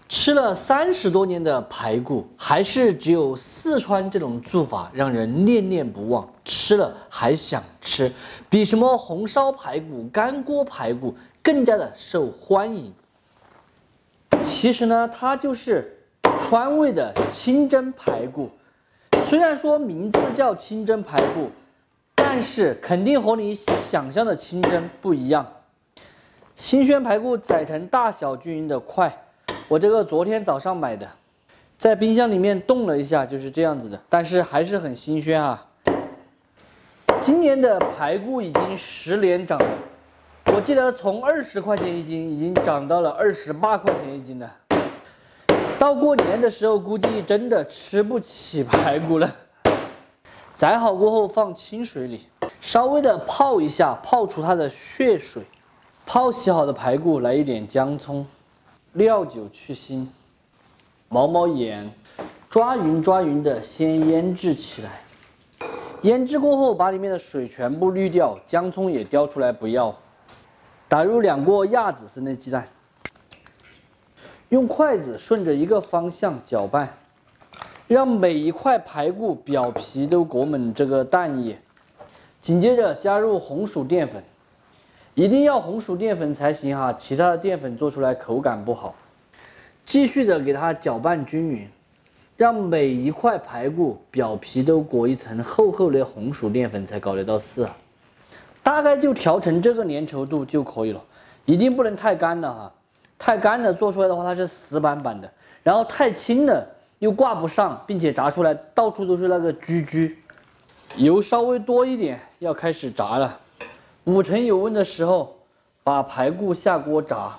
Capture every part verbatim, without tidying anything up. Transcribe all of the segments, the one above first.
吃了三十多年的排骨，还是只有四川这种做法让人念念不忘，吃了还想吃，比什么红烧排骨、干锅排骨更加的受欢迎。其实呢，它就是川味的清蒸排骨。虽然说名字叫清蒸排骨，但是肯定和你想象的清蒸不一样。新鲜排骨宰成大小均匀的块。 我这个昨天早上买的，在冰箱里面冻了一下，就是这样子的，但是还是很新鲜啊。今年的排骨已经十连涨了，我记得从二十块钱一斤已经涨到了二十八块钱一斤了。到过年的时候，估计真的吃不起排骨了。宰好过后放清水里，稍微的泡一下，泡出它的血水。泡洗好的排骨来一点姜葱。 料酒去腥，毛毛盐，抓匀抓匀的先腌制起来。腌制过后，把里面的水全部滤掉，姜葱也叼出来不要。打入两锅亚紫色的鸡蛋，用筷子顺着一个方向搅拌，让每一块排骨表皮都裹满这个蛋液。紧接着加入红薯淀粉。 一定要红薯淀粉才行哈，其他的淀粉做出来口感不好。继续的给它搅拌均匀，让每一块排骨表皮都裹一层厚厚的红薯淀粉才搞得到丝啊。大概就调成这个粘稠度就可以了，一定不能太干了哈，太干了做出来的话它是死板板的，然后太轻了又挂不上，并且炸出来到处都是那个焗焗。油稍微多一点，要开始炸了。 五成油温的时候，把排骨下锅炸。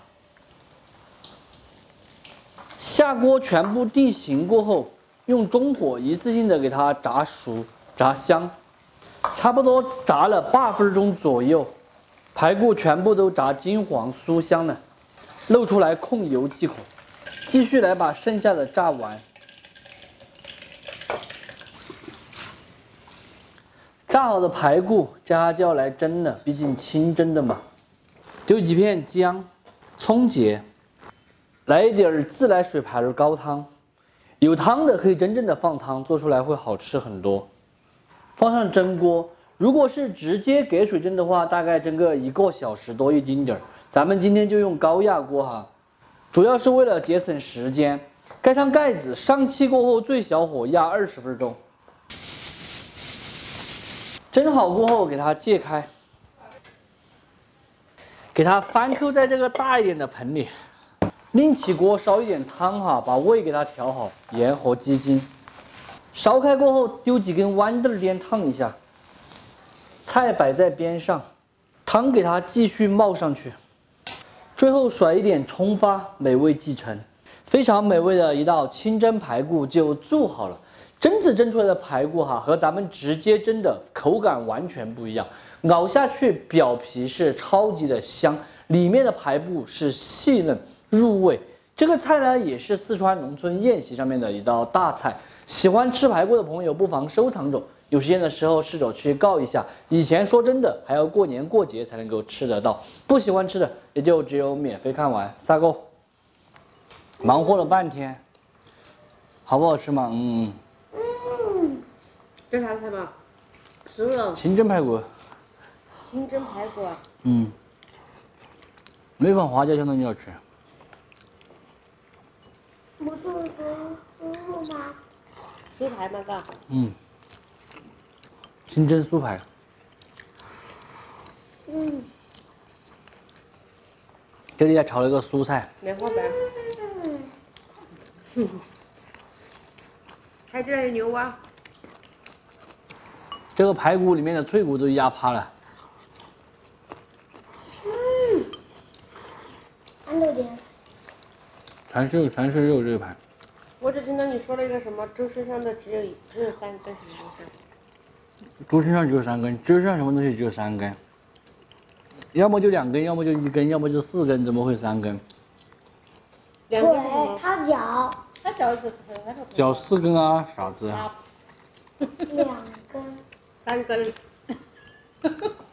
下锅全部定型过后，用中火一次性的给它炸熟、炸香，差不多炸了八分钟左右，排骨全部都炸金黄酥香了，露出来控油即可。继续来把剩下的炸完。 炸好的排骨，这下就要来蒸了，毕竟清蒸的嘛。丢几片姜、葱节，来一点自来水排骨高汤。有汤的可以真正的放汤，做出来会好吃很多。放上蒸锅，如果是直接给水蒸的话，大概蒸个一个小时多一丁点儿。咱们今天就用高压锅哈，主要是为了节省时间。盖上盖子，上气过后最小火压二十分钟。 蒸好过后，给它揭开，给它翻扣在这个大一点的盆里，另起锅烧一点汤哈，把味给它调好，盐和鸡精。烧开过后，丢几根豌豆颠烫一下，菜摆在边上，汤给它继续冒上去，最后甩一点葱花，美味继承。非常美味的一道清蒸排骨就做好了。 蒸子蒸出来的排骨哈，和咱们直接蒸的口感完全不一样。咬下去，表皮是超级的香，里面的排骨是细嫩入味。这个菜呢，也是四川农村宴席上面的一道大菜。喜欢吃排骨的朋友，不妨收藏着，有时间的时候试着去告一下。以前说真的，还要过年过节才能够吃得到，不喜欢吃的也就只有免费看完。撒够。忙活了半天，好不好吃嘛？嗯。 这啥菜嘛？熟了。 清蒸排骨。 清蒸排骨啊。 嗯。没放花椒，相当于要吃。 不就是酥肉吗？ 酥排嘛，哥。 嗯。清蒸酥排。 嗯。 这里还炒了个蔬菜。 棉花白。嗯。还有这还有牛蛙。 这个排骨里面的脆骨都压趴了。 嗯，按着点。 全是全是肉这个排。 我只听到你说了一个什么，猪身上的只有只有三根，什么东西？ 猪身上只有三根，猪身上什么东西只有三根？要么就两根，要么就一根，要么就四根，怎么会三根？ 两根是什么？ 他脚。 他脚是他是。 脚四根啊，傻子。 两根。 三根。